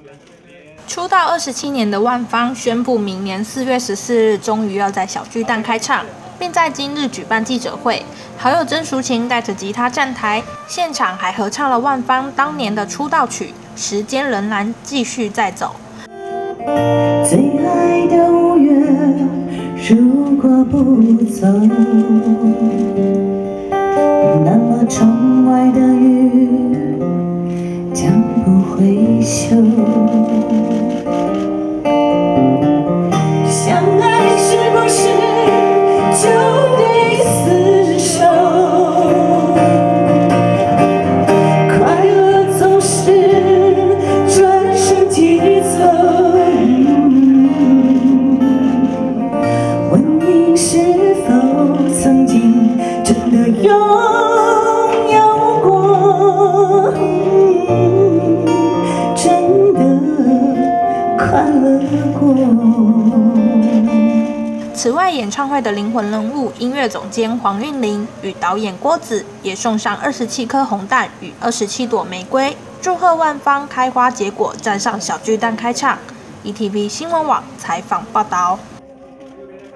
出道27年的万芳宣布，明年4月14日终于要在小巨蛋开唱，并在今日举办记者会。好友曾淑琴带着吉他站台，现场还合唱了万芳当年的出道曲《时间仍然继续在走》。 最爱的5月，如果不走，那么窗外的雨将不会休。相爱是不是就得厮守？快乐总是转瞬即走。问你是否曾经真的拥有过？真的快乐过。 此外，演唱会的灵魂人物音乐总监黄韵玲与导演郭子也送上27颗红蛋与27朵玫瑰，祝贺万芳开花结果，站上小巨蛋开唱。ETV 新闻网采访报道。